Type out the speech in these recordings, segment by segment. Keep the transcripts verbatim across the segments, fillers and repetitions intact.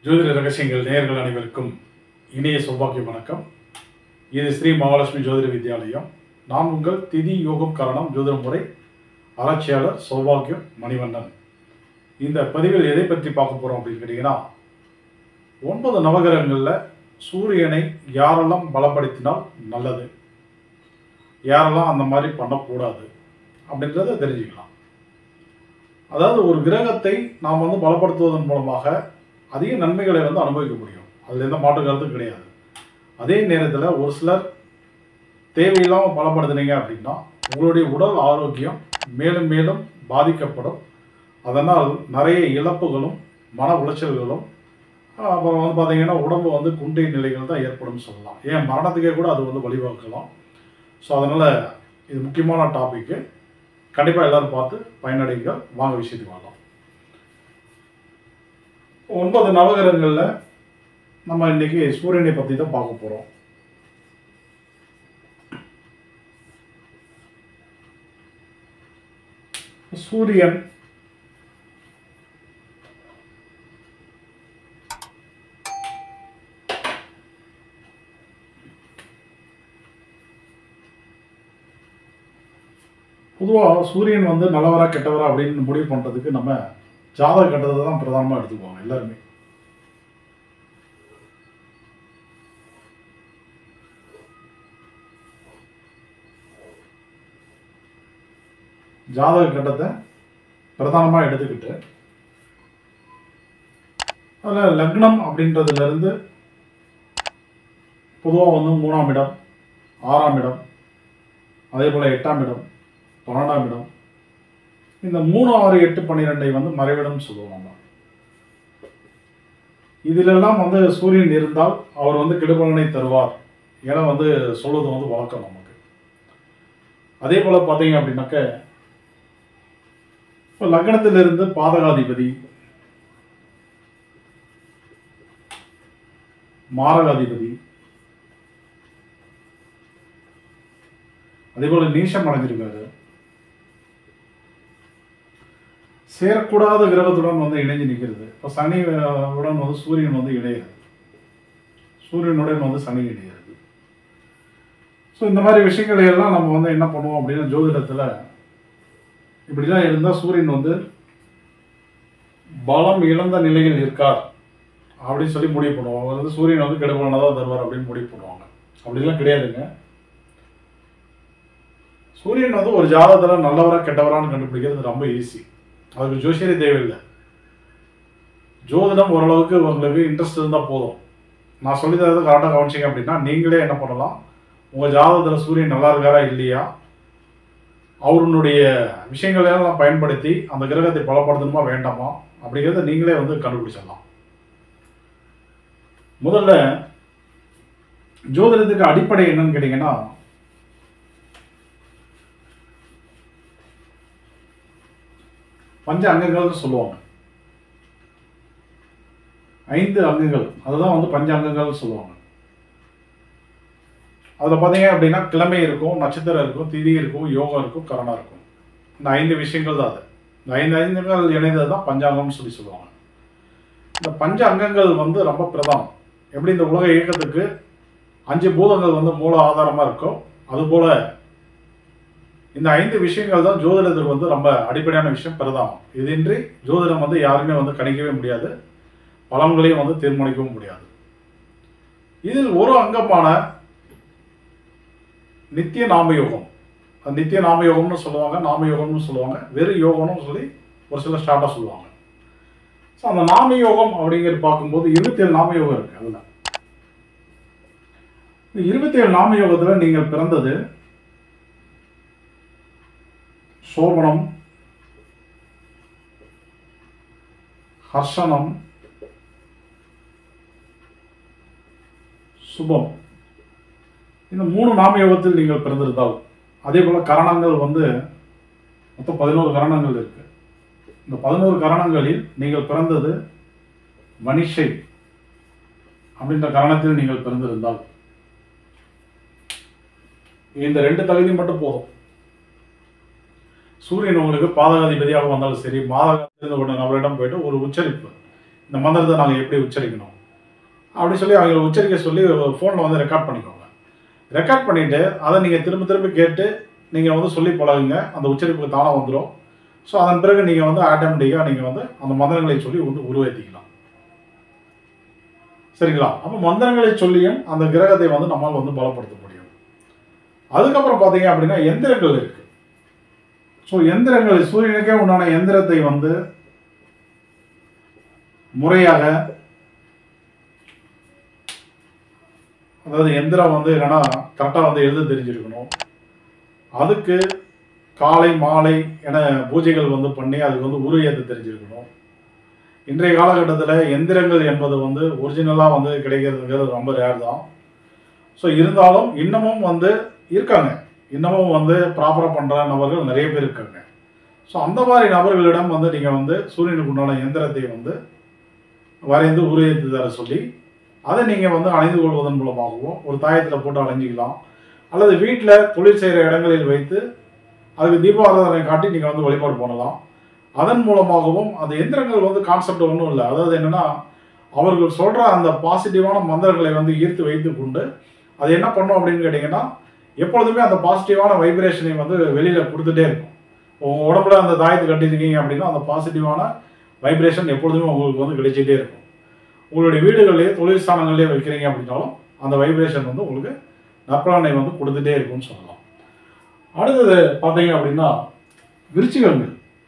ஜோதிட ரகசியங்கள் நேயர்கள் அனைவருக்கும் இனிய சௌபாகிய வணக்கம். இது ஸ்ரீ மகாலட்சுமி ஜோதிட வித்யாலயம். நான் உங்கள் திதி யோகம் காரணம் ஜோதிட முறை ஆராய்ச்சியாளர் சௌபாகியம் மணிவண்ணன். இந்த பதிவில் எதை பற்றி பார்க்க போகிறோம் அப்படின்னு கேட்டிங்கன்னா, ஒன்பது நவகிரகங்களில் சூரியனை யாரெல்லாம் பலப்படுத்தினால் நல்லது, யாரெல்லாம் அந்த மாதிரி பண்ணக்கூடாது அப்படின்றத தெரிஞ்சுக்கலாம். அதாவது ஒரு கிரகத்தை நாம் வந்து பலப்படுத்துவதன் மூலமாக அதிக நன்மைகளை வந்து அனுபவிக்க முடியும். அதில் எந்த மாற்று கருத்தும் கிடையாது. அதே நேரத்தில் ஒரு சிலர் தேவையில்லாமல் பலப்படுத்தினீங்க அப்படின்னா உங்களுடைய உடல் ஆரோக்கியம் மேலும் மேலும் பாதிக்கப்படும். அதனால் நிறைய இழப்புகளும் மன உளைச்சல்களும் அப்புறம் வந்து பார்த்தீங்கன்னா உடம்பு வந்து குண்டை நிலைகள் தான் ஏற்படும் சொல்லலாம். ஏன் மரணத்துக்கே கூட அது வந்து வழிவகுக்கலாம். ஸோ அதனால் இது முக்கியமான டாப்பிக்கு. கண்டிப்பாக எல்லோரும் பார்த்து பயனடைங்க. வாங்க விஷயத்துக்கு வரலாம். ஒன்பது நவகிரகங்களில் நம்ம இன்றைக்கி சூரியனை பற்றி தான் பார்க்க போகிறோம். சூரியன் பொதுவாக சூரியன் வந்து நல்லவரா கெட்டவரா அப்படின்னு முடிவு பண்ணுறதுக்கு நம்ம ஜாதக கட்டத்தை தான் பிரதானமாக எடுத்துக்குவாங்க எல்லாருமே. ஜாதக கட்டத்தை பிரதானமாக எடுத்துக்கிட்டு அதில் லக்னம் அப்படின்றதுலேருந்து பொதுவாக வந்து மூணாம் இடம், ஆறாம் இடம், அதே போல் எட்டாம் இடம், பன்னெண்டாம் இடம், இந்த மூணு ஆறு எட்டு பன்னிரெண்டை வந்து மறைவிடம் சொல்லுவாங்க. இதிலெல்லாம் வந்து சூரியன் இருந்தால் அவர் வந்து கெடுபலனை தருவார் என வந்து சொல்வது வந்து வழக்கம் நமக்கு. அதே போல் பார்த்தீங்க அப்படின்னாக்க இப்போ லக்னத்திலிருந்து பாதகாதிபதி, மாரகாதிபதி, அதே போல் நீசம் அடைஞ்சிருக்காரு. சேரக்கூடாத கிரகத்துடன் வந்து இணைஞ்சு நிற்கிறது. இப்போ சனி உடன் வந்து சூரியன் வந்து இணைகிறது, சூரியனுடன் வந்து சனி இணைகிறது. ஸோ இந்த மாதிரி விஷயங்களை எல்லாம் நம்ம வந்து என்ன பண்ணுவோம் அப்படின்னா, ஜோதிடத்தில் இப்படிலாம் இருந்தால் சூரியன் வந்து பலம் இழந்த நிலையில் இருக்கார் அப்படின்னு சொல்லி முடிவு பண்ணுவாங்க. அவர் வந்து சூரியன் வந்து கெடுபலனாக தருவார் அப்படின்னு முடிவு பண்ணுவாங்க. அப்படிலாம் கிடையாதுங்க. சூரியன் வந்து ஒரு ஜாதகத்தில் நல்லவரா கெட்டவரான்னு கண்டுபிடிக்கிறது ரொம்ப ஈஸி. அதுக்கு ஜோசியரே தேவையில்லை. ஜோதிடம் ஓரளவுக்கு உங்களுக்கு இன்ட்ரெஸ்ட் இருந்தால் போதும். நான் சொல்லி தரது கரெக்டாக கவனிச்சிங்க அப்படின்னா நீங்களே என்ன பண்ணலாம், உங்கள் ஜாதகத்தில் சூரியன் நல்லா இருக்காரா இல்லையா, அவருடைய விஷயங்களெல்லாம் பயன்படுத்தி அந்த கிரகத்தை பலப்படுத்தணுமா வேண்டாமா அப்படிங்கிறத நீங்களே வந்து கண்டுபிடிச்சிடலாம். முதல்ல ஜோதிடத்துக்கு அடிப்படை என்னன்னு கேட்டிங்கன்னா, பஞ்ச அங்கங்கள்னு சொல்லுவாங்க. ஐந்து அங்கங்கள், அதுதான் வந்து பஞ்ச அங்கங்கள்னு சொல்லுவாங்க. அதில் பார்த்தீங்க அப்படின்னா கிழமை இருக்கும், நட்சத்திரம் இருக்கும், திதி இருக்கும், யோகம் இருக்கும், கரணம் இருக்கும். இந்த ஐந்து விஷயங்கள் தான் அது. இந்த ஐந்து ஐந்துகள் இணைந்தது தான் பஞ்சாங்கம்னு சொல்லி சொல்லுவாங்க. இந்த பஞ்ச அங்கங்கள் வந்து ரொம்ப பிரதானம். எப்படி இந்த உலக இயக்கத்துக்கு அஞ்சு பூதங்கள் வந்து மூல ஆதாரமாக இருக்கும், அதுபோல் இந்த ஐந்து விஷயங்கள் தான் ஜோதிடத்துக்கு வந்து ரொம்ப அடிப்படையான விஷயம், பிரதானம். இதின்றி ஜோதிடம் வந்து யாருமே வந்து கணிக்கவே முடியாது, பலன்களையும் வந்து தீர்மானிக்கவும் முடியாது. இதில் ஒரு அங்கமான நித்திய நாமயோகம், அது நித்திய நாமயோகம்னு சொல்லுவாங்க, நாமயோகம்னு சொல்லுவாங்க, வெறும் யோகம்னு சொல்லி ஒரு சில ஸ்டார்ட்டாக சொல்லுவாங்க. ஸோ அந்த நாமயோகம் அப்படிங்கிறது பார்க்கும்போது இருபத்தி ஏழு நாமயோகம் இருக்கு. அதில் இந்த இருபத்தி ஏழு நாமயோகத்தில் நீங்கள் பிறந்தது சோபனம், ஹர்ஷனம், சுபம், இந்த மூணு நாமயோகத்தில் நீங்கள் பிறந்திருந்தால், அதே போல் கரணங்கள் வந்து மொத்தம் பதினோரு கரணங்கள் இருக்கு. இந்த பதினோரு கரணங்களில் நீங்கள் பிறந்தது மனிஷை அப்படின்ற கரணத்தில் நீங்கள் பிறந்திருந்தால் இந்த ரெண்டு தகுதி மட்டும் போதும். சூரியன் உங்களுக்கு பாதகாதிபதியாக வந்தாலும் சரி, மாதகாதிபதி நபரிடம் போயிட்டு ஒரு உச்சரிப்பு, இந்த மந்திரத்தை நாங்கள் எப்படி உச்சரிக்கணும் அப்படின்னு சொல்லி அவங்க உச்சரிக்க சொல்லி ஃபோனில் வந்து ரெக்கார்ட் பண்ணிக்கோங்க. ரெக்கார்ட் பண்ணிவிட்டு அதை நீங்கள் திரும்ப திரும்ப கேட்டு நீங்கள் வந்து சொல்லி பழகுங்க. அந்த உச்சரிப்புக்கு தானாக வந்துடும். ஸோ அதன் பிறகு நீங்கள் வந்து ஆட்டோமேட்டிக்காக நீங்கள் வந்து அந்த மந்திரங்களை சொல்லி வந்து உருவேற்றிக்கலாம். சரிங்களா? அப்போ மந்திரங்களை சொல்லியும் அந்த கிரகத்தை வந்து நம்மால் வந்து பலப்படுத்த முடியும். அதுக்கப்புறம் பார்த்தீங்க அப்படின்னா எந்திரங்கள் இருக்கு. ஸோ எந்திரங்கள் சூரியனுக்கே உண்டான எந்திரத்தை வந்து முறையாக, அதாவது எந்திரம் வந்து என்னன்னா கரெக்டாக வந்து எழுத தெரிஞ்சிருக்கணும். அதுக்கு காலை மாலை என பூஜைகள் வந்து பண்ணி அதுக்கு வந்து உரு ஏற்ற தெரிஞ்சிருக்கணும். இன்றைய காலகட்டத்தில் எந்திரங்கள் என்பது வந்து ஒரிஜினலாக வந்து கிடைக்கிறதுங்கிறது ரொம்ப ரேர் தான். ஸோ இருந்தாலும் இன்னமும் வந்து இருக்காங்க, இன்னமும் வந்து ப்ராப்பராக பண்ணுற நபர்கள் நிறைய பேர் இருக்காங்க. ஸோ அந்த மாதிரி நபர்களிடம் வந்து நீங்கள் வந்து சூரியனுக்கு உண்டான எந்திரத்தை வந்து வரைந்து உரு ஏற்றி தர சொல்லி அதை நீங்கள் வந்து அணிந்து கொள்வதன் மூலமாகவும் ஒரு தாயத்தில் போட்டு அலைஞ்சிக்கலாம். அல்லது வீட்டில் தொழில் செய்கிற இடங்களில் வைத்து அதுக்கு தீபாராதனை காட்டி நீங்கள் வந்து வழிபாடு பண்ணலாம். அதன் மூலமாகவும் அந்த எந்திரங்கள் வந்து கான்செப்ட் ஒன்றும் இல்லை. அதாவது என்னென்னா அவர்கள் சொல்கிற அந்த பாசிட்டிவான மந்திரங்களை வந்து ஈர்த்து வைத்து கொண்டு அது என்ன பண்ணும் அப்படின்னு கேட்டிங்கன்னா எப்பொழுதுமே அந்த பாசிட்டிவான வைப்ரேஷனை வந்து வெளியில் கொடுத்துட்டே இருக்கும். உங்கள் உடம்புல அந்த தாயத்தை கட்டியிருக்கீங்க அப்படின்னா அந்த பாசிட்டிவான வைப்ரேஷன் எப்பொழுதுமே உங்களுக்கு வந்து கிடைச்சிட்டே இருக்கும். உங்களுடைய வீடுகள்லேயே தொழில் ஸ்தானங்கள்லேயே வைக்கிறீங்க அப்படின்னாலும் அந்த வைப்ரேஷன் வந்து உங்களுக்கு நற்பலனை வந்து கொடுத்துட்டே இருக்கும்னு சொல்லலாம். அடுத்தது பார்த்தீங்க அப்படின்னா விருச்சிகங்கள்.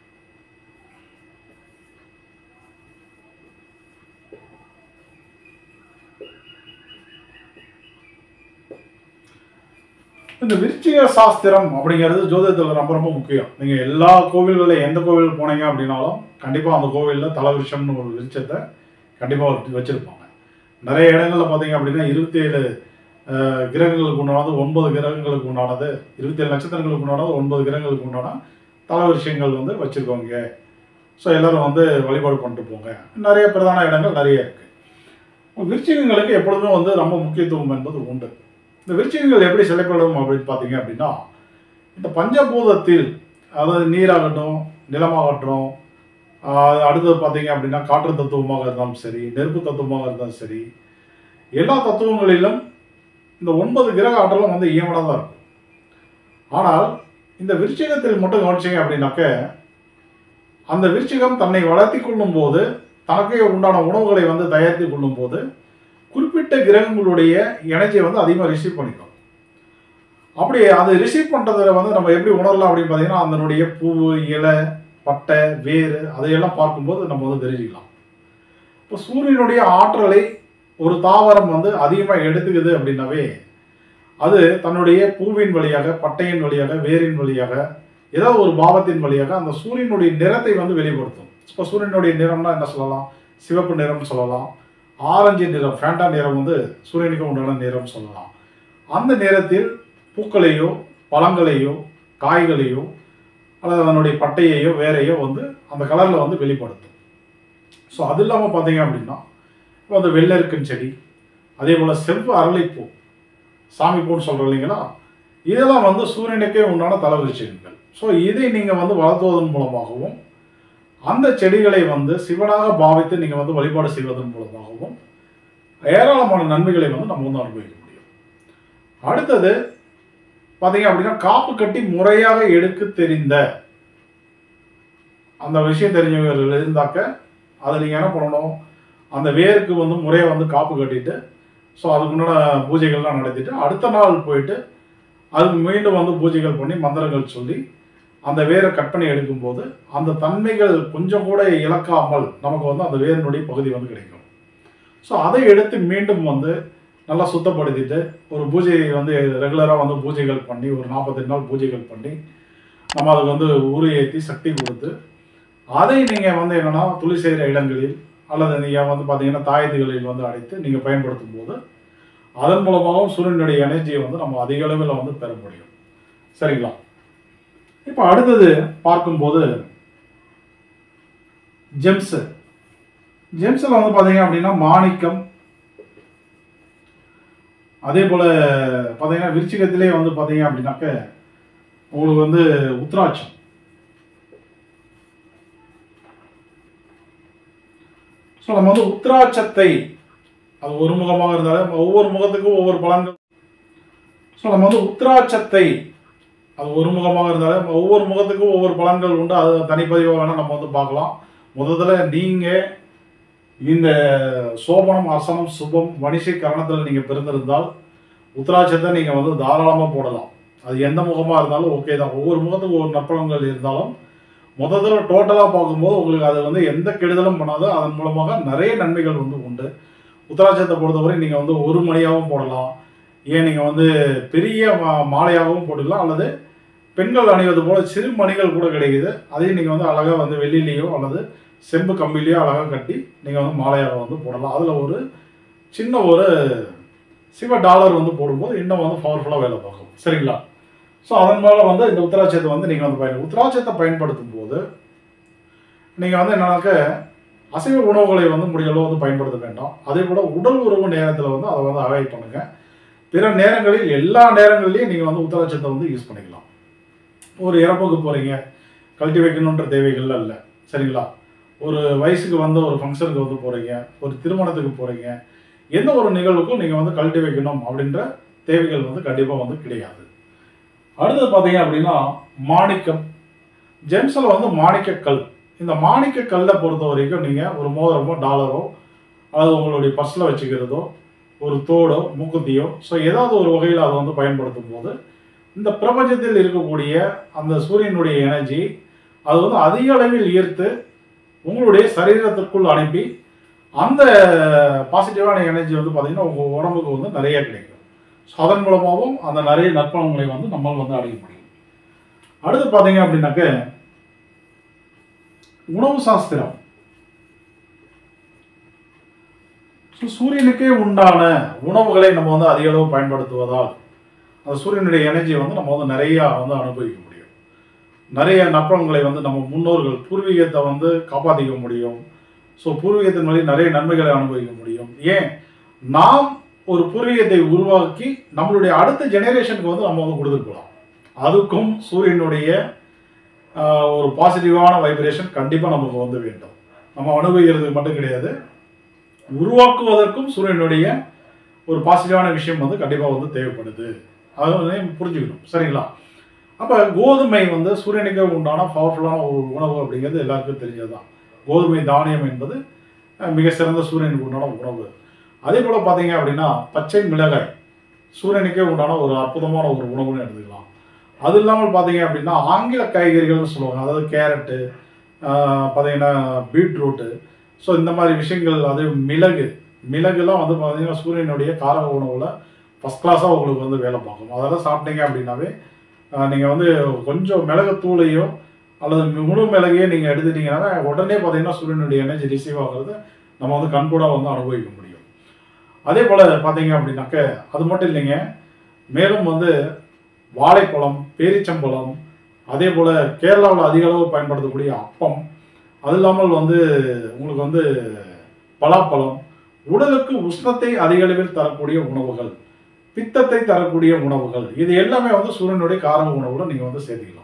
இந்த விருச்சிக சாஸ்திரம் அப்படிங்கிறது ஜோதிடத்தில் ரொம்ப ரொம்ப முக்கியம். நீங்கள் எல்லா கோவில்களில் எந்த கோவில் போனீங்க அப்படின்னாலும் கண்டிப்பாக அந்த கோவிலில் தலவிருஷம்னு ஒரு விருட்சத்தை கண்டிப்பாக வச்சுருப்பாங்க. நிறைய இடங்களில் பார்த்தீங்க அப்படின்னா இருபத்தி ஏழு கிரகங்களுக்கு உண்டானது, ஒன்பது கிரகங்களுக்கு உண்டானது, இருபத்தி ஏழு நட்சத்திரங்களுக்கு உண்டானது, ஒன்பது கிரகங்களுக்கு உண்டான தலவிருஷங்கள் வந்து வச்சுருக்கோங்க. ஸோ எல்லோரும் வந்து வழிபாடு பண்ணிட்டு போங்க. நிறைய பிரதான இடங்கள் நிறைய இருக்குது. விருச்சிகங்களுக்கு எப்பொழுதுமே வந்து ரொம்ப முக்கியத்துவம் என்பது உண்டு. இந்த விருச்சிகங்கள் எப்படி செயல்படும் அப்படின்னு பார்த்தீங்க அப்படின்னா இந்த பஞ்சபூதத்தில், அதாவது நீராகட்டும், நிலமாகட்டும், அடுத்தது பார்த்தீங்க அப்படின்னா காற்று தத்துவமாக இருந்தாலும் சரி, நெருப்பு தத்துவமாக இருந்தாலும் சரி, எல்லா தத்துவங்களிலும் இந்த ஒன்பது கிரக ஆற்றலும் வந்து இயமனாக தான் இருக்கும். ஆனால் இந்த விருச்சிகத்தில் மட்டும் கவனிச்சிங்க அப்படின்னாக்க அந்த விருச்சிகம் தன்னை வளர்த்தி கொள்ளும் போது, தனக்கே உண்டான உணவுகளை வந்து தயாரித்து கொள்ளும் போது குறிப்பிட்ட கிரகங்களுடைய எனர்ஜியை வந்து அதிகமாக ரிசீவ் பண்ணிக்கும். அப்படி அதை ரிசீவ் பண்ணுறதுல வந்து நம்ம எப்படி உணரலாம் அப்படின்னு பார்த்தீங்கன்னா அதனுடைய பூ, இலை, பட்டை, வேறு அதையெல்லாம் பார்க்கும்போது நம்ம வந்து தெரிஞ்சுக்கலாம். இப்போ சூரியனுடைய ஆற்றலை ஒரு தாவரம் வந்து அதிகமாக எடுத்துக்குது அப்படின்னாவே அது தன்னுடைய பூவின் வழியாக, பட்டையின் வழியாக, வேரின் வழியாக, ஏதோ ஒரு பாவத்தின் வழியாக அந்த சூரியனுடைய நிறத்தை வந்து வெளிப்படுத்தும். இப்போ சூரியனுடைய நிறம்னா என்ன சொல்லலாம்? சிவப்பு நிறம்னு சொல்லலாம். ஆரஞ்சு நிறம், ஃபேண்டா நிறம் வந்து சூரியனுக்கு உண்டான நிறம் சொல்லலாம். அந்த நிறத்தில் பூக்களையோ, பழங்களையோ, காய்களையோ, அல்லது அதனுடைய பட்டையையோ, வேறையோ வந்து அந்த கலரில் வந்து வெளிப்படுத்தும். ஸோ அது இல்லாமல் பார்த்தீங்க அப்படின்னா இப்போ அந்த வெள்ளரிக்கன் செடி, அதே போல் செவ்வ அரளிப்பூ, சாமி பூன்னு சொல்கிறோம் இல்லைங்களா, இதெல்லாம் வந்து சூரியனுக்கே உண்டான தலவிருச்சிகங்கள். ஸோ இதை நீங்கள் வந்து வளர்த்துவதன் மூலமாகவும் அந்த செடிகளை வந்து சிவனாக பாவித்து நீங்கள் வந்து வழிபாடு செய்வதன் மூலமாகவும் ஏராளமான நன்மைகளை வந்து நம்ம வந்து அனுபவிக்க முடியும். அடுத்தது பார்த்தீங்க அப்படின்னா காப்பு கட்டி முறையாக எடுக்க தெரிந்த அந்த விஷயம் தெரிஞ்சவர்கள் இருந்தாக்க அதை நீங்கள் என்ன பண்ணணும், அந்த வேருக்கு வந்து முறையை வந்து காப்பு கட்டிட்டு ஸோ அதுக்குண்டான பூஜைகள்லாம் நடத்திட்டு அடுத்த நாள் போயிட்டு அதுக்கு மீண்டும் வந்து பூஜைகள் பண்ணி மந்திரங்கள் சொல்லி அந்த வேரை கட் பண்ணி எடுக்கும்போது அந்த தன்மைகள் கொஞ்சம் கூட இழக்காமல் நமக்கு வந்து அந்த வேரினுடைய பகுதி வந்து கிடைக்கும். ஸோ அதை எடுத்து மீண்டும் வந்து நல்லா சுத்தப்படுத்திட்டு ஒரு பூஜையை வந்து ரெகுலராக வந்து பூஜைகள் பண்ணி ஒரு நாற்பத்தெட்டு நாள் பூஜைகள் பண்ணி நம்ம அதுக்கு வந்து உரு ஏற்றி சக்தி கொடுத்து அதை நீங்கள் வந்து என்னென்னா துளி செய்கிற இடங்களில் அல்லது நீங்கள் வந்து பார்த்தீங்கன்னா தாயத்துகளில் வந்து அடைத்து நீங்கள் பயன்படுத்தும் போது அதன் மூலமாகவும் சூரியனுடைய எனர்ஜியை வந்து நம்ம அதிக அளவில் வந்து பெற முடியும். சரிங்களா? இப்போ அடுத்தது பார்க்கும்போது ஜெம்ஸு. ஜெம்ஸில் வந்து பார்த்தீங்க அப்படின்னா மாணிக்கம், அதே போல் பார்த்தீங்கன்னா விருச்சிகத்திலே வந்து பார்த்தீங்க அப்படின்னாக்க உங்களுக்கு வந்து உத்ராட்சம், ஸோ நம்ம வந்து உத்திராட்சத்தை அது ஒரு முகமாக இருந்தாலும் ஒவ்வொரு முகத்துக்கும் ஒவ்வொரு பலன்கள். ஸோ நம்ம வந்து உத்திராட்சத்தை அது ஒரு முகமாக இருந்தாலும் ஒவ்வொரு முகத்துக்கும் ஒவ்வொரு பலன்கள் உண்டு. அது தனிப்பதிவாக வேணால் நம்ம வந்து பார்க்கலாம். முதல்ல நீங்கள் இந்த சோபனம், அர்சனம், சுபம், வணிசை கரணத்தில் நீங்கள் பிறந்திருந்தால் உத்திராட்சத்தை நீங்கள் வந்து தாராளமாக போடலாம். அது எந்த முகமாக இருந்தாலும் ஓகே தான். ஒவ்வொரு முகத்துக்கும் ஒவ்வொரு நற்பலன்கள் இருந்தாலும் முதல்ல டோட்டலாக பார்க்கும்போது உங்களுக்கு அது வந்து எந்த கெடுதலும் பண்ணாதோ அதன் மூலமாக நிறைய நன்மைகள் வந்து உண்டு. உத்திராட்சத்தை பொறுத்தவரை நீங்கள் வந்து ஒரு மணியாகவும் போடலாம். ஏன் நீங்கள் வந்து பெரிய மா மாலையாகவும் போட்டுக்கலாம். அல்லது பெண்கள் அணிவது போல் சிறு மணிகள் கூட கிடைக்குது. அதையும் நீங்கள் வந்து அழகாக வந்து வெள்ளிலேயோ அல்லது செம்பு கம்பிலேயோ அழகாக கட்டி நீங்கள் வந்து மாலையாக வந்து போடலாம். அதில் ஒரு சின்ன ஒரு சிவ டாலர் வந்து போடும்போது இன்னும் வந்து பவர்ஃபுல்லாக வேலை பார்க்கும். சரிங்களா? ஸோ அதன் மேலே வந்து இந்த உத்திராட்சத்தை வந்து நீங்கள் வந்து பயன் உத்திராட்சத்தை பயன்படுத்தும் போது நீங்கள் வந்து என்னன்னாக்க அசைவ உணவுகளை வந்து முடியளவு வந்து பயன்படுத்த வேண்டாம். அதே போல் உடல் உறவு நேரத்தில் வந்து அதை வந்து அவாய்ட் பண்ணுங்கள். பிற நேரங்களில் எல்லா நேரங்கள்லையும் நீங்கள் வந்து உத்திராட்சத்தை வந்து யூஸ் பண்ணிக்கலாம். ஒரு இறப்புக்கு போகிறீங்க, கழட்டி வைக்கணுன்ற தேவைகள்லாம் இல்லை. சரிங்களா? ஒரு வயசுக்கு வந்து ஒரு ஃபங்க்ஷனுக்கு வந்து போகிறீங்க, ஒரு திருமணத்துக்கு போகிறீங்க, எந்த ஒரு நிகழ்வுக்கும் நீங்கள் வந்து கழட்டி வைக்கணும் அப்படின்ற தேவைகள் வந்து கண்டிப்பாக வந்து கிடையாது. அடுத்தது பார்த்தீங்க அப்படின்னா மாணிக்கம். ஜெம்ஸில் வந்து மாணிக்கக்கல். இந்த மாணிக்கக்கல்லை பொறுத்த வரைக்கும் நீங்கள் ஒரு மோதிரமோ டாலரோ அது உங்களுடைய பர்ஸில் வச்சுக்கிறதோ ஒரு தோடோ மூக்குத்தியோ ஸோ ஏதாவது ஒரு வகையில் அதை வந்து பயன்படுத்தும் போது இந்த பிரபஞ்சத்தில் இருக்கக்கூடிய அந்த சூரியனுடைய எனர்ஜி அது வந்து அதிக அளவில் ஈர்த்து உங்களுடைய சரீரத்திற்குள் அனுப்பி அந்த பாசிட்டிவான எனர்ஜி வந்து பார்த்தீங்கன்னா உங்கள் உடம்புக்கு வந்து நிறைய கிடைக்கும். ஸோ அதன் மூலமாகவும் அந்த நிறைய நற்பலன்களை வந்து நம்மளால் வந்து அடைய முடியும். அடுத்து பார்த்தீங்க அப்படின்னாக்க உணவு சாஸ்திரம். ஸோ சூரியனுக்கே உண்டான உணவுகளை நம்ம வந்து அதிக அளவு பயன்படுத்துவதால் அந்த சூரியனுடைய எனர்ஜியை வந்து நம்ம வந்து நிறையா வந்து அனுபவிக்க முடியும். நிறைய நற்பலன்களை வந்து நம்ம முன்னோர்கள் பூர்வீகத்தை வந்து காப்பாற்றிக்க முடியும். ஸோ பூர்வீகத்தின் வழி நிறைய நன்மைகளை அனுபவிக்க முடியும். ஏன் நாம் ஒரு பூர்வீகத்தை உருவாக்கி நம்மளுடைய அடுத்த ஜெனரேஷனுக்கு வந்து நம்ம வந்து கொடுத்துருக்கலாம். அதுக்கும் சூரியனுடைய ஒரு பாசிட்டிவான வைப்ரேஷன் கண்டிப்பாக நமக்கு வந்து வேண்டும். நம்ம அனுபவிக்கிறதுக்கு மட்டும் கிடையாது, உருவாக்குவதற்கும் சூரியனுடைய ஒரு பாசிட்டிவான விஷயம் வந்து கண்டிப்பாக வந்து தேவைப்படுது. அதை வந்து புரிஞ்சுக்கணும். சரிங்களா? அப்போ கோதுமை வந்து சூரியனுக்கு உண்டான பவர்ஃபுல்லான ஒரு உணவு அப்படிங்கிறது எல்லாருக்கும் தெரிஞ்சது தான். கோதுமை தானியம் என்பது மிக சிறந்த சூரியனுக்கு உண்டான உணவு. அதே போல் பார்த்தீங்க அப்படின்னா பச்சை மிளகாய் சூரியனுக்கே உண்டான ஒரு அற்புதமான ஒரு உணவுன்னு எடுத்துக்கலாம். அது இல்லாமல் பார்த்தீங்க அப்படின்னா ஆங்கில காய்கறிகள்னு சொல்லுவாங்க. அதாவது கேரட்டு, பார்த்தீங்கன்னா பீட்ரூட்டு, ஸோ இந்த மாதிரி விஷயங்கள். அது மிளகு மிளகுலாம் வந்து பார்த்தீங்கன்னா சூரியனுடைய காரக உணவில் ஃபஸ்ட் கிளாஸாக உங்களுக்கு வந்து வேலை பார்க்கும். அதெல்லாம் சாப்பிட்டீங்க அப்படின்னாவே நீங்கள் வந்து கொஞ்சம் மிளகுத்தூளையோ அல்லது முழு மிளகையோ நீங்கள் எடுத்துட்டீங்கன்னா உடனே பார்த்தீங்கன்னா சூரியனுடைய எனர்ஜி ரிசீவ் ஆகிறது நம்ம வந்து கண்கூடாக வந்து அனுபவிக்க முடியும். அதே போல் பார்த்தீங்க அப்படின்னாக்க அது மட்டும் இல்லைங்க, மேலும் வந்து வாழைப்பழம், பேரிச்சம்பழம், அதே போல் கேரளாவில் அதிக அளவு பயன்படுத்தக்கூடிய அப்பம், அது இல்லாமல் வந்து உங்களுக்கு வந்து பலாப்பழம், உடலுக்கு உஷ்ணத்தை அதிக அளவில் தரக்கூடிய உணவுகள், பித்தத்தை தரக்கூடிய உணவுகள், இது எல்லாமே வந்து சூரியனுடைய காரக உணவுல நீங்கள் வந்து சேர்த்துக்கலாம்.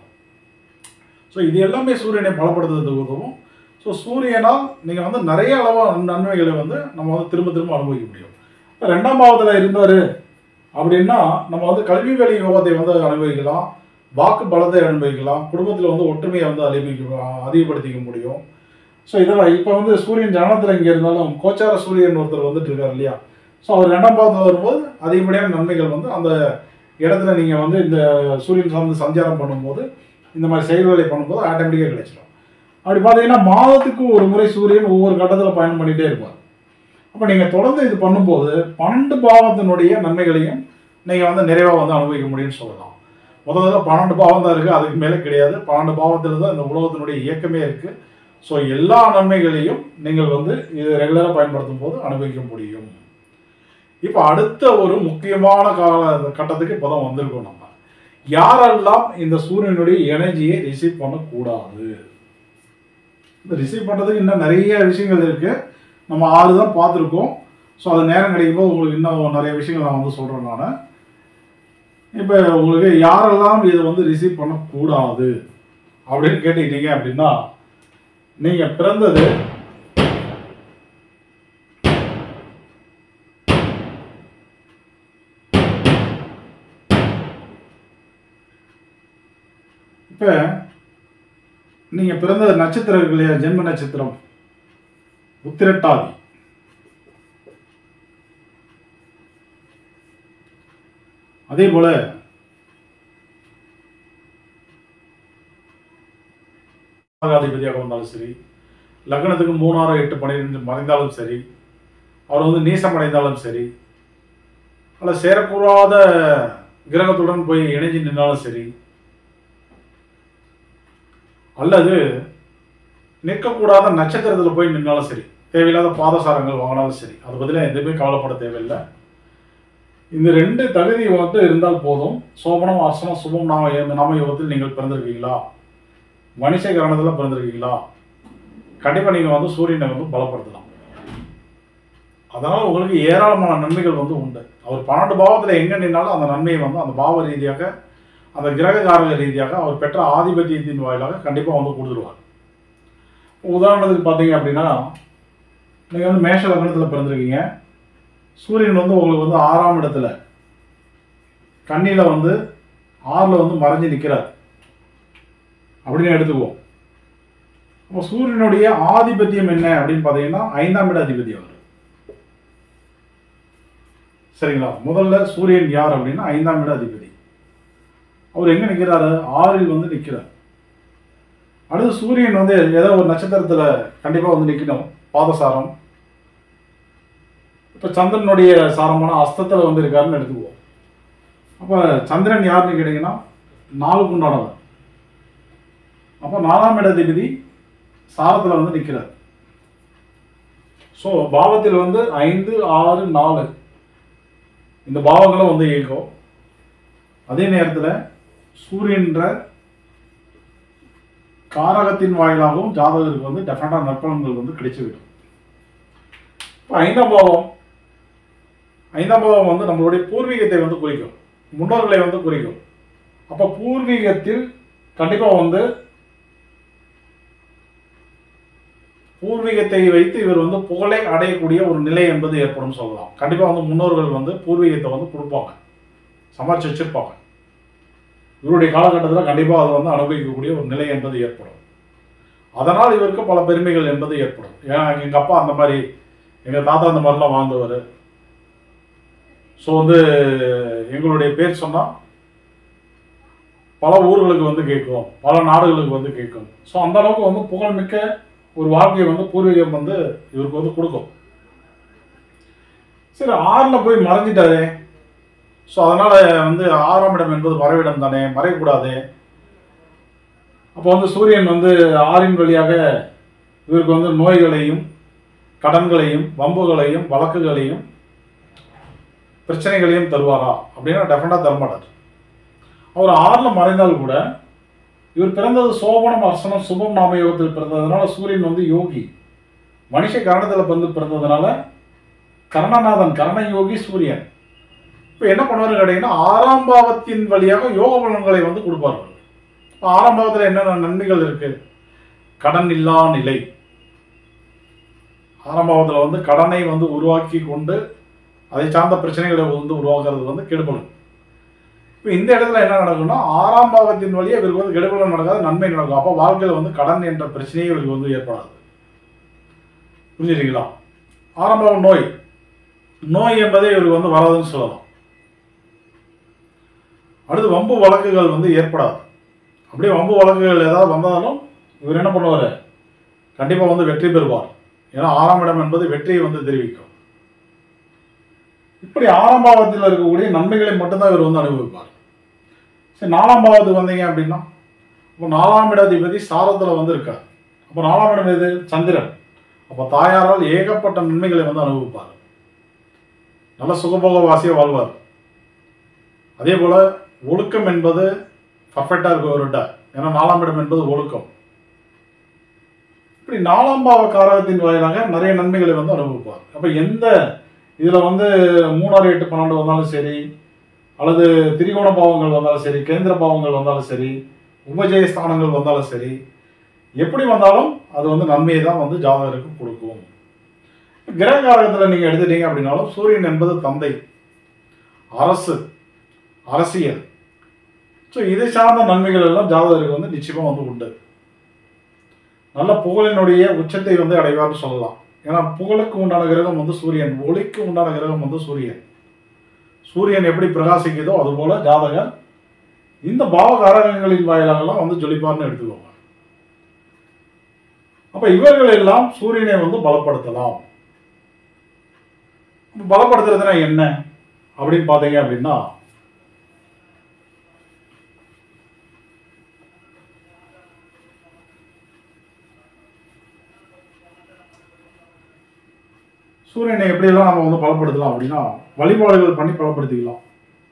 ஸோ இது எல்லாமே சூரியனை பலப்படுத்துறதுக்கு உதவும். ஸோ சூரியனால் நீங்கள் வந்து நிறைய அளவு நன்மைகளை வந்து நம்ம வந்து திரும்ப திரும்ப அனுபவிக்க முடியும். இப்போ ரெண்டாம் பாவத்தில் இருந்தார் அப்படின்னா நம்ம வந்து கல்வி வேலை யோகத்தை வந்து அனுபவிக்கலாம், வாக்கு பலத்தை அனுபவிக்கலாம், குடும்பத்தில் வந்து ஒற்றுமையை வந்து அதிகரிக்க அதிகப்படுத்திக்க முடியும். ஸோ இதெல்லாம் இப்போ வந்து சூரியன் ஜனனத்தில் இங்கே இருந்தாலும் கோச்சார சூரியன் ஒருத்தர் வந்துட்டு இருக்கார் இல்லையா? ஸோ அவர் ரெண்டாம் பாவத்தில் வரும்போது அதிகப்படியான நன்மைகள் வந்து அந்த இடத்துல நீங்கள் வந்து இந்த சூரியன் சார்ந்து சஞ்சாரம் பண்ணும்போது இந்த மாதிரி செயல்களை பண்ணும்போது ஆட்டோமேட்டிக்காக கிடைச்சிடும். அப்படி பார்த்தீங்கன்னா மாதத்துக்கு ஒரு முறை சூரியன் ஒவ்வொரு கட்டத்தில் பயணம் பண்ணிகிட்டே இருப்பார். அப்போ நீங்கள் தொடர்ந்து இது பண்ணும்போது பன்னெண்டு பாவத்தினுடைய நன்மைகளையும் நீங்கள் வந்து நிறைவாக வந்து அனுபவிக்க முடியும்னு சொல்லலாம். முதல்ல பன்னெண்டு பாவம் தான் இருக்குது, அதுக்கு மேலே கிடையாது. பன்னெண்டு பாவத்தில் தான் இந்த உலகத்தினுடைய இயக்கமே இருக்குது. ஸோ எல்லா நன்மைகளையும் நீங்கள் வந்து இது ரெகுலராக பயன்படுத்தும் போது அனுபவிக்க முடியும். இப்போ அடுத்த ஒரு முக்கியமான கால கட்டத்துக்கு இப்போ தான் வந்திருக்கோம். நம்ம யாரெல்லாம் இந்த சூரியனுடைய எனர்ஜியை ரிசீவ் பண்ணக்கூடாது, இந்த ரிசீவ் பண்ணுறதுக்கு இன்னும் நிறைய விஷயங்கள் இருக்குது. நம்ம ஆறு தான் பார்த்துருக்கோம். ஸோ அது நேரம் கிடைக்கும்போது உங்களுக்கு இன்னும் நிறைய விஷயங்கள் நான் வந்து சொல்கிறேன். நான் இப்போ உங்களுக்கு யாரெல்லாம் இதை வந்து ரிசீவ் பண்ணக்கூடாது அப்படின்னு கேட்டுக்கிட்டீங்க அப்படின்னா, நீங்கள் பிறந்தது இப்போ நீங்கள் பிறந்த நட்சத்திரம் இருக்கு இல்லையா, ஜென்ம நட்சத்திரம் உத்திரட்டாதி. அதே போல அதிபதியாக வந்தாலும் சரி, லக்னத்துக்கு மூணாறு எட்டு பன்னிரெண்டு மறைந்தாலும் சரி, அவர் வந்து நீசம் அடைந்தாலும் சரி, அல்ல சேரக்கூடாத கிரகத்துடன் போய் இணைஞ்சு நின்றாலும் சரி, அல்லது நிற்கக்கூடாத நட்சத்திரத்தில் போய் நின்றாலும் சரி, தேவையில்லாத பாதசாரங்கள் வாங்கினாலும் சரி, அதை பற்றில எதுவுமே கவலைப்பட தேவையில்லை. இந்த ரெண்டு தகுதி வந்து இருந்தால் போதும். சோபனம் அர்ச்சனம் சுபம் நாம நாம யோகத்தில் நீங்கள் பிறந்திருக்கீங்களா, மனுஷ கரணத்தில் பிறந்திருக்கீங்களா, கண்டிப்பாக நீங்கள் வந்து சூரியனை வந்து பலப்படுத்தலாம். அதனால் உங்களுக்கு ஏராளமான நன்மைகள் வந்து உண்டு. அவர் பன்னெண்டு பாவத்தில் எங்கே நின்னாலும் அந்த நன்மையை வந்து அந்த பாவ ரீதியாக, அந்த கிரககாரக ரீதியாக அவர் பெற்ற ஆதிபத்தியத்தின் வாயிலாக கண்டிப்பாக வந்து கொடுத்துருவார். உதாரணத்துக்கு பார்த்தீங்க அப்படின்னா, நீங்கள் வந்து மேஷ லக்னத்தில் பிறந்திருக்கீங்க, சூரியன் வந்து உங்களுக்கு வந்து ஆறாம் இடத்துல கண்ணியில் வந்து ஆறில் வந்து மறைஞ்சு நிற்கிறார் அப்படின்னு எடுத்துக்குவோம். அப்போ சூரியனுடைய ஆதிபத்தியம் என்ன அப்படின்னு பார்த்தீங்கன்னா ஐந்தாம் இட அதிபதி அவர். சரிங்களா? முதல்ல சூரியன் யார் அப்படின்னா ஐந்தாம் இட அதிபதி. அவர் எங்க நிற்கிறாரு? ஆறில் வந்து நிற்கிறார். அடுத்து சூரியன் வந்து ஏதோ ஒரு நட்சத்திரத்தில் கண்டிப்பாக வந்து நிற்கணும், பாதசாரம். இப்போ சந்திரனுடைய சாரமான அஸ்தத்தில் வந்து இருக்காருன்னு எடுத்துக்குவோம். அப்போ சந்திரன் யாருன்னு கேட்டிங்கன்னா நாலுக்கு உண்டானவர். அப்போ நாலாம் இட அதிபதி சாரத்தில் வந்து நிற்கிறார். ஸோ பாவத்தில் வந்து ஐந்து ஆறு நாலு இந்த பாவங்களும் வந்து இயக்கும். அதே நேரத்தில் சூரியன்ற காரகத்தின் வாயிலாகவும் ஜாதகருக்கு வந்து டெஃபினட்டாக நற்பலன்கள் வந்து கிடைச்சிவிடும். இப்போ ஐந்தாம் பாவம் ஐந்தாம் பாவம் வந்து நம்மளுடைய பூர்வீகத்தை வந்து குறிக்கும், முன்னோர்களை வந்து குறிக்கும். அப்போ பூர்வீகத்தில் கண்டிப்பாக வந்து பூர்வீகத்தை வைத்து இவர் வந்து புகழை அடையக்கூடிய ஒரு நிலை என்பது ஏற்படும் சொல்லலாம். கண்டிப்பாக வந்து முன்னோர்கள் வந்து பூர்வீகத்தை வந்து கொடுப்பாங்க, சமாளிச்சு வச்சிருப்பாங்க. இவருடைய காலகட்டத்தில் கண்டிப்பாக அதை வந்து அனுபவிக்கக்கூடிய ஒரு நிலை என்பது ஏற்படும். அதனால் இவருக்கு பல பெருமைகள் என்பது ஏற்படும். ஏன்னா எங்கள் அப்பா அந்த மாதிரி, எங்கள் தாத்தா அந்த மாதிரிலாம் வாழ்ந்தவர். ஸோ வந்து எங்களுடைய பேர் சொன்னால் பல ஊர்களுக்கு வந்து கேட்கும், பல நாடுகளுக்கு வந்து கேட்கும். ஸோ அந்த அளவுக்கு வந்து புகழ்மிக்க ஒரு வாழ்க்கையை வந்து பூர்வீகம் வந்து இவருக்கு வந்து கொடுக்கும். சரி, ஆறில் போய் மறைஞ்சிட்டாரு. ஸோ அதனால் வந்து ஆறாம் இடம் என்பது மறைவிடம் தானே, மறையக்கூடாது. அப்போ வந்து சூரியன் வந்து ஆறின் வழியாக இவருக்கு வந்து நோய்களையும் கடன்களையும் வம்புகளையும் வழக்குகளையும் பிரச்சனைகளையும் தருவாரா அப்படின்னா டெஃபினட்டாக தரமாட்டார். அவர் ஆறில் மறைந்தால் கூட இவர் பிறந்தது சோபனம் அர்ச்சனம் சுபம் நாம யோகத்தில் பிறந்ததுனால சூரியன் வந்து யோகி, மனுஷ கரணத்தில் பிறந்து பிறந்ததுனால கரணநாதன் கரண யோகி சூரியன். இப்போ என்ன பண்ணுவாரு கேட்டீங்கன்னா ஆறாம் பாவத்தின் வழியாக யோக பலன்களை வந்து கொடுப்பார்கள். ஆறாம் பாவத்தில் என்னென்ன நன்மைகள் இருக்கு? கடன் இல்லா நிலை. ஆறாம் பாவத்தில் வந்து கடனை வந்து உருவாக்கி கொண்டு அதை சார்ந்த பிரச்சனைகளை வந்து உருவாக்குறது வந்து கெடுபடும். இப்போ இந்த இடத்துல என்ன நடக்கும்னா ஆறாம் பாவத்தின் வழியாக இவருக்கு வந்து கெடுபலம் நடக்காது, நன்மை நடக்கும். அப்போ வாழ்க்கையில் வந்து கடன் என்ற பிரச்சனையே இவருக்கு வந்து ஏற்படாது. புரிஞ்சுட்டீங்களா? ஆறாம் பாவம் நோய் நோய் என்பதே இவருக்கு வந்து வராதுன்னு சொல்லலாம். அடுத்து வம்பு வழக்குகள் வந்து ஏற்படாது. அப்படியே வம்பு வழக்குகள் ஏதாவது வந்தாலும் இவர் என்ன பண்ணுவார்? கண்டிப்பாக வந்து வெற்றி பெறுவார். ஏன்னா ஆறாம் இடம் என்பது வெற்றியை வந்து தெரிவிக்கும். இப்படி ஆறாம் பாவத்தில் இருக்கக்கூடிய நன்மைகளை மட்டும்தான் இவர் வந்து அனுபவிப்பார். சரி, நாலாம் பாவத்துக்கு வந்தீங்க அப்படின்னா இப்போ நாலாம் இட அதிபதி சாரத்தில் வந்து இருக்கார். அப்போ நாலாம் இடம் எது? சந்திரன். அப்போ தாயாரால் ஏகப்பட்ட நன்மைகளை வந்து அனுபவிப்பார். நல்ல சுகபோக வாசியாக வாழ்வார். அதே போல் ஒழுக்கம் என்பது பர்ஃபெக்டாக இருக்கும் அவர்கிட்ட. ஏன்னா நாலாம் இடம் என்பது ஒழுக்கம். இப்படி நாலாம் பாவ காரகத்தின் வாயிலாக நிறைய நன்மைகளை வந்து அனுபவிப்பார். அப்போ எந்த இதில் வந்து மூணாறு எட்டு பன்னெண்டு வந்தாலும் சரி, அல்லது திரிகோண பாவங்கள் வந்தாலும் சரி, கேந்திர பாவங்கள் வந்தாலும் சரி, உபஜய ஸ்தானங்கள் வந்தாலும் சரி, எப்படி வந்தாலும் அது வந்து நன்மையை தான் வந்து ஜாதகருக்கு கொடுக்கும். கிரக காரகத்தில் நீங்கள் எடுத்துட்டீங்க அப்படின்னாலும் சூரியன் என்பது தந்தை, அரசு, அரசியல், ஸோ இதை சார்ந்த நன்மைகள் எல்லாம் ஜாதகருக்கு வந்து நிச்சயமாக வந்து உண்டு. நல்ல புகழினுடைய உச்சத்தை வந்து அடைவார்னு சொல்லலாம். ஏன்னா புகழுக்கு உண்டான கிரகம் வந்து சூரியன், ஒளிக்கு உண்டான கிரகம் வந்து சூரியன். சூரியன் எப்படி பிரகாசிக்குதோ அதுபோல ஜாதகர் இந்த பாவகாரகங்களின் வாயிலாகலாம் வந்து ஜொலிப்பார்னு எடுத்துக்கோங்க. அப்ப இவர்கள் எல்லாம் சூரியனை வந்து பலப்படுத்தலாம். பலப்படுத்துறதுனா என்ன அப்படின்னு பார்த்தீங்க அப்படின்னா, சூரியனை எப்படியெல்லாம் நம்ம வந்து பலப்படுத்தலாம் அப்படின்னா, வழிபாடுகள் பண்ணி பலப்படுத்திக்கலாம்.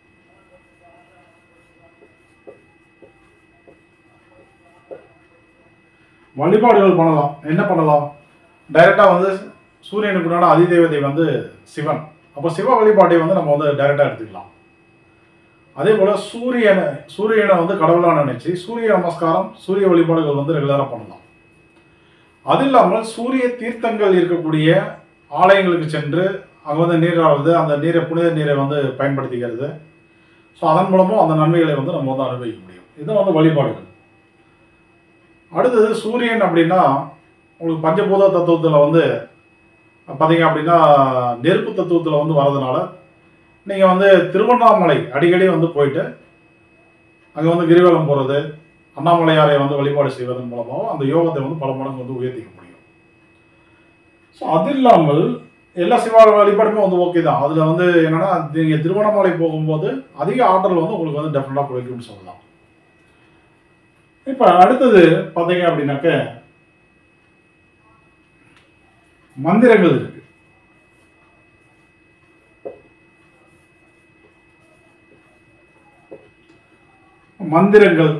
வழிபாடுகள் பண்ணலாம். என்ன பண்ணலாம்? டைரக்டா வந்து சூரியனுக்கு உண்டான அதிதேவதை வந்து சிவன். அப்போ சிவ வழிபாட்டை வந்து நம்ம வந்து டைரக்டா எடுத்துக்கலாம். அதே போல சூரியனை சூரியனை வந்து கடவுளா நினைச்சு சூரிய நமஸ்காரம், சூரிய வழிபாடுகள் வந்து ரெகுலரா பண்ணலாம். அது இல்லாமல் சூரிய தீர்த்தங்கள் இருக்கக்கூடிய ஆலயங்களுக்கு சென்று அங்கே வந்து நீராடுறது, அந்த நீரை புனித நீரை வந்து பயன்படுத்திக்கிறது. ஸோ அதன் மூலமும் அந்த நன்மைகளை வந்து நம்ம வந்து அனுபவிக்க முடியும். இது வந்து வழிபாடுகள். அடுத்தது சூரியன் அப்படின்னா உங்களுக்கு பஞ்சபூத தத்துவத்தில் வந்து பார்த்தீங்க அப்படின்னா நெருப்பு தத்துவத்தில் வந்து வரதுனால நீங்கள் வந்து திருவண்ணாமலை அடிக்கடி வந்து போயிட்டு அங்கே வந்து கிரிவலம் போகிறது, அண்ணாமலையாரை வந்து வழிபாடு செய்வதன் மூலமாக அந்த யோகத்தை வந்து பல மடங்கு வந்து உயர்த்திக்க முடியும். ஸோ அது இல்லாமல் எல்லா சிவ வழிபாடுமே வந்து ஓகே தான். அதில் வந்து என்னென்னா நீங்கள் திருவண்ணாமலை போகும்போது அதிக ஆற்றல் வந்து உங்களுக்கு வந்து டெஃபினட்டாக குறைக்கும்னு சொல்லலாம். இப்போ அடுத்தது பார்த்தீங்க அப்படின்னாக்க மந்திரங்கள் இருக்கு. மந்திரங்கள்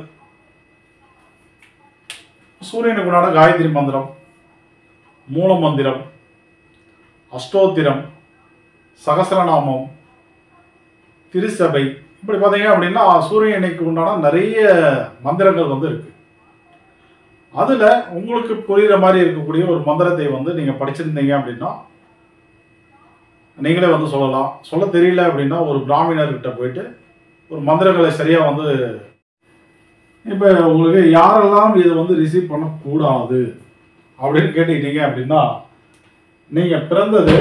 சூரியனுக்கு உண்டான காயத்ரி மந்திரம், மூல மந்திரம், அஷ்டோத்திரம், சகசிரநாமம், திருசபை, இப்படி பார்த்தீங்க அப்படின்னா சூரியனுக்கு உண்டான நிறைய மந்திரங்கள் வந்து இருக்கு. அதில் உங்களுக்கு புரிகிற மாதிரி இருக்கக்கூடிய ஒரு மந்திரத்தை வந்து நீங்கள் படிச்சிருந்தீங்க அப்படின்னா நீங்களே வந்து சொல்லலாம். சொல்ல தெரியல அப்படின்னா ஒரு பிராமணர்கிட்ட போயிட்டு ஒரு மந்திரங்களை சரியாக வந்து இப்போ உங்களுக்கு யாரெல்லாம் இதை வந்து ரிசீவ் பண்ணக்கூடாது அப்படின்னு கேட்டுக்கிட்டீங்க அப்படின்னா, நீங்கள் பிறந்தது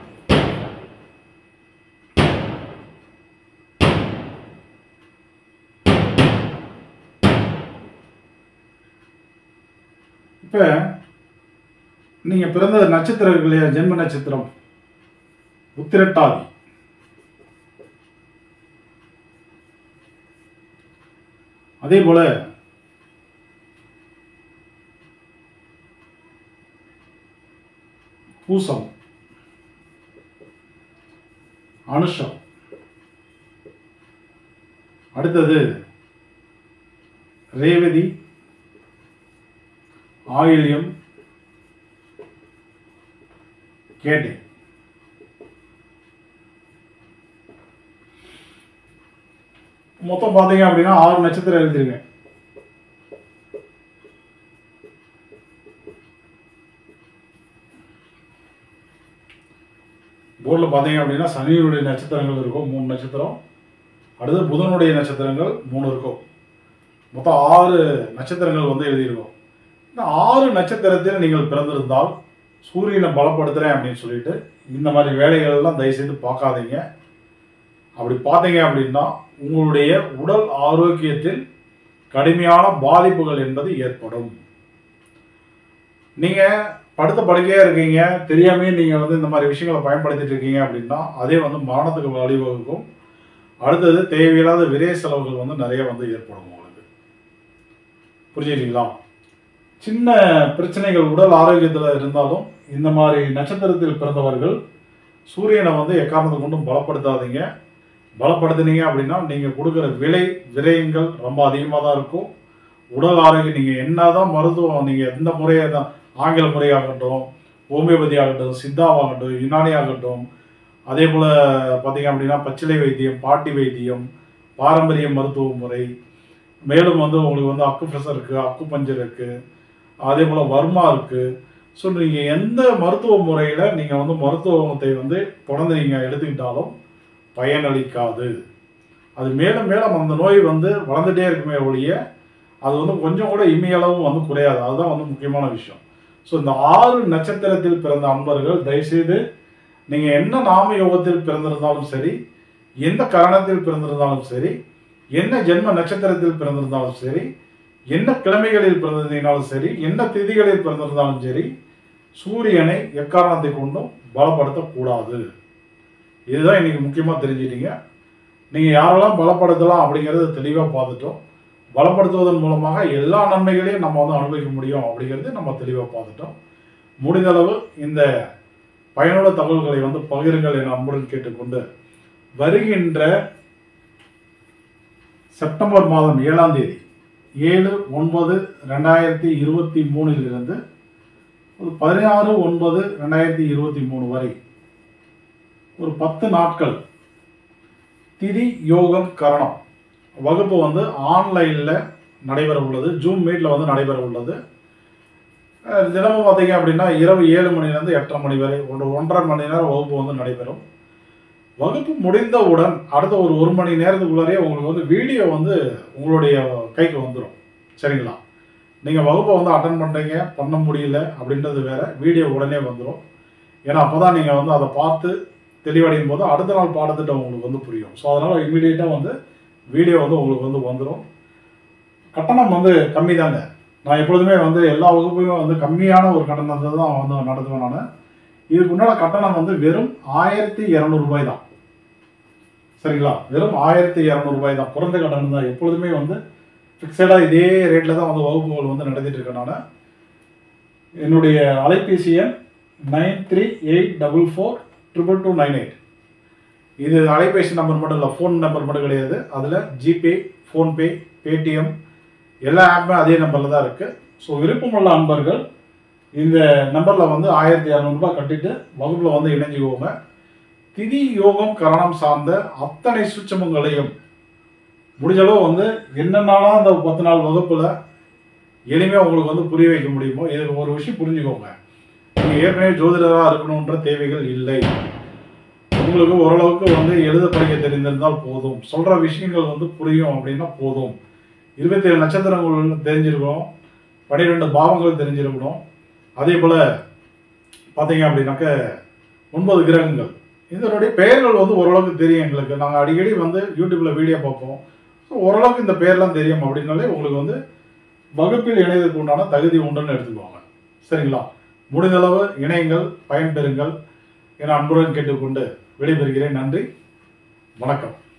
இப்போ நீங்கள் பிறந்த நட்சத்திரம் இருக்கு இல்லையா, ஜென்ம நட்சத்திரம் உத்திரட்டாதி. அதே போல பூசம், அனுஷம், அடுத்தது ரேவதி, ஆயில்யம், கேட்டை. மொத்தம் பார்த்தீங்க அப்படின்னா ஆறு நட்சத்திரம் எழுதிருக்கேன். போர்டில் பார்த்தீங்க அப்படின்னா சனியுடைய நட்சத்திரங்கள் இருக்கும் மூணு நட்சத்திரம், அடுத்து புதனுடைய நட்சத்திரங்கள் மூணு இருக்கும். மொத்தம் ஆறு நட்சத்திரங்கள் வந்து எழுதியிருக்கோம். இந்த ஆறு நட்சத்திரத்தில் நீங்கள் பிறந்திருந்தால் சூரியனை பலப்படுத்துகிறேன் அப்படின்னு சொல்லிட்டு இந்த மாதிரி வேலைகள்லாம் தயவுசெய்து பார்க்காதீங்க. அப்படி பார்த்தீங்க அப்படின்னா உங்களுடைய உடல் ஆரோக்கியத்தில் கடுமையான பாதிப்புகள் என்பது ஏற்படும். நீங்கள் படுத்த படுக்கையாக இருக்கீங்க, தெரியாமே நீங்கள் வந்து இந்த மாதிரி விஷயங்களை பயன்படுத்திட்டு இருக்கீங்க அப்படின்னா அதே வந்து மரணத்துக்கு வழிவகுக்கும். அடுத்தது தேவையில்லாத விரை செலவுகள் வந்து நிறைய வந்து ஏற்படும் உங்களுக்கு. புரிஞ்சுக்கிட்டீங்களா? சின்ன பிரச்சனைகள் உடல் ஆரோக்கியத்தில் இருந்தாலும் இந்த மாதிரி நட்சத்திரத்தில் பிறந்தவர்கள் சூரியனை வந்து எக்காரணத்தை கொண்டும் பலப்படுத்தாதீங்க. பலப்படுத்தினீங்க அப்படின்னா நீங்கள் கொடுக்குற விலை விரயங்கள் ரொம்ப அதிகமாக தான் இருக்கும். உடல் ஆரோக்கியம் நீங்கள் என்ன தான் மருத்துவம், நீங்கள் எந்த முறையை தான் ஆங்கில முறையாகட்டும், ஹோமியோபதி ஆகட்டும், சித்தாவாகட்டும், யுனானி ஆகட்டும், அதே போல் பார்த்தீங்க அப்படின்னா பச்சிலை வைத்தியம், பாட்டி வைத்தியம், பாரம்பரிய மருத்துவ முறை, மேலும் வந்து உங்களுக்கு வந்து அக்கு ப்ரெஷர் இருக்குது, அக்கு பஞ்சர் இருக்குது, அதே போல் வர்மா இருக்குது. ஸோ நீங்கள் எந்த மருத்துவ முறையில் நீங்கள் வந்து மருத்துவத்தை வந்து தொடர்ந்து நீங்கள் எடுத்துக்கிட்டாலும் பயனளிக்காது. அது மேலும் மேலும் அந்த நோய் வந்து வளர்ந்துட்டே இருக்குமே ஒழிய அது வந்து கொஞ்சம் கூட இம்மையளவும் வந்து குறையாது. அதுதான் வந்து முக்கியமான விஷயம். ஸோ இந்த ஆறு நட்சத்திரத்தில் பிறந்த அன்பர்கள் தயவுசெய்து நீங்கள் என்ன நாம யோகத்தில் பிறந்திருந்தாலும் சரி, எந்த கரணத்தில் பிறந்திருந்தாலும் சரி, என்ன ஜென்ம நட்சத்திரத்தில் பிறந்திருந்தாலும் சரி, என்ன கிழமைகளில் பிறந்திருந்தாலும் சரி, என்ன திதிகளில் பிறந்திருந்தாலும் சரி, சூரியனை எக்காரணத்தை கொண்டும் பலப்படுத்தக்கூடாது. இதுதான் இன்னைக்கு முக்கியமாக தெரிஞ்சிட்டீங்க. நீங்கள் யாரெல்லாம் பலப்படுத்தலாம் அப்படிங்கிறத தெளிவாக பார்த்துட்டோம். பலப்படுத்துவதன் மூலமாக எல்லா நன்மைகளையும் நம்ம வந்து அனுபவிக்க முடியும் அப்படிங்கிறது நம்ம தெளிவாக பார்த்துட்டோம். முடிந்தளவு இந்த பயனுள்ள தகவல்களை வந்து பகிருங்கள் என அன்புடன் கேட்டுக்கொண்டு, வருகின்ற செப்டம்பர் மாதம் ஏழாம் தேதி ஏழு ஒன்பது ரெண்டாயிரத்தி இருபத்தி மூணிலிருந்து ஒரு பதினாறு ஒன்பது ரெண்டாயிரத்தி இருபத்தி மூணு வரை ஒரு பத்து நாட்கள் திதி யோகம் கரணம் வகுப்பு வந்து ஆன்லைனில் நடைபெற உள்ளது. ஜூம் மீட்டில் வந்து நடைபெற உள்ளது. தினமும் பார்த்தீங்க அப்படின்னா இரவு ஏழு மணிலேருந்து எட்டரை மணி வரை ஒன்று ஒன்றரை மணி நேரம் வகுப்பு வந்து நடைபெறும். வகுப்பு முடிந்தவுடன் அடுத்த ஒரு ஒரு மணி நேரத்துக்குள்ளாரே உங்களுக்கு வந்து வீடியோ வந்து உங்களுடைய கைக்கு வந்துடும். சரிங்களா? நீங்கள் வகுப்பை வந்து அட்டன் பண்ணுறீங்க, பண்ண முடியல அப்படின்றது வேறு, வீடியோ உடனே வந்துடும். ஏன்னா அப்போ தான் நீங்கள் வந்து அதை பார்த்து தெளிவடையும் போது அடுத்த நாள் பாடத்திட்டம் உங்களுக்கு வந்து புரியும். ஸோ அதனால் இமீடியட்டாக வந்து வீடியோ வந்து உங்களுக்கு வந்து வந்துடும். கட்டணம் வந்து கம்மி தாங்க. நான் எப்பொழுதுமே வந்து எல்லா வகுப்பையும் வந்து கம்மியான ஒரு கட்டணத்தை தான் வந்து நடத்துவேன் நான். இதுக்கு உண்டான கட்டணம் வந்து வெறும் ஆயிரத்தி இரநூறுபாய் தான். சரிங்களா? வெறும் ஆயிரத்தி இரநூறுபாய் தான். குறைந்த கட்டணம் தான். எப்பொழுதுமே வந்து ஃபிக்ஸடாக இதே ரேட்டில் தான் வந்து வகுப்புகள் வந்து நடத்திட்டு இருக்கேன் நான். என்னுடைய அலைபேசி எண் nine three eight double four triple two nine eight. இது அலைபேசி நம்பர் மட்டும் இல்லை, ஃபோன் நம்பர் மட்டும் கிடையாது. அதில் ஜிபே, ஃபோன்பே, பேடிஎம் எல்லா ஆப்புமே அதே நம்பரில் தான் இருக்குது. ஸோ விருப்பமுள்ள அன்பர்கள் இந்த நம்பரில் வந்து ஆயிரத்தி இரநூறுபா கட்டிட்டு வகுப்பில் வந்து இணைஞ்சிக்கோங்க. திதி யோகம் கரணம் சார்ந்த அத்தனை சூட்சமங்களையும் முடிஞ்சளவு வந்து என்னென்னாலும் அந்த பத்து நாள் வகுப்பில் எளிமையாக உங்களுக்கு வந்து புரிய வைக்க முடியுமோ. இதுக்கு ஒரு விஷயம் புரிஞ்சுக்கோங்க. நீங்கள் ஏற்கனவே ஜோதிடராக இருக்கணுன்ற தேவைகள் இல்லை. உங்களுக்கு ஓரளவுக்கு வந்து எழுத படிக்க தெரிந்திருந்தால் போதும். சொல்கிற விஷயங்கள் வந்து புரியும் அப்படின்னா போதும். இருபத்தி ஏழு நட்சத்திரங்கள் தெரிஞ்சிருக்கணும், பன்னிரெண்டு பாவங்கள் தெரிஞ்சிருக்கணும். அதே போல் பார்த்தீங்க அப்படின்னாக்க ஒன்பது கிரகங்கள், இதனுடைய பெயர்கள் வந்து ஓரளவுக்கு தெரியும் எங்களுக்கு. நாங்கள் அடிக்கடி வந்து யூடியூப்பில் வீடியோ பார்ப்போம். ஸோ ஓரளவுக்கு இந்த பெயர்லாம் தெரியும் அப்படின்னாலே உங்களுக்கு வந்து வகுப்பில் இணையதுக்கு உண்டான தகுதி உண்டுன்னு எடுத்துக்குவாங்க. சரிங்களா? முடிந்தளவு இணையங்கள், பயன்பெறுங்கள் என அன்புடன் கேட்டுக்கொண்டு விடைபெறுகிறேன். நன்றி, வணக்கம்.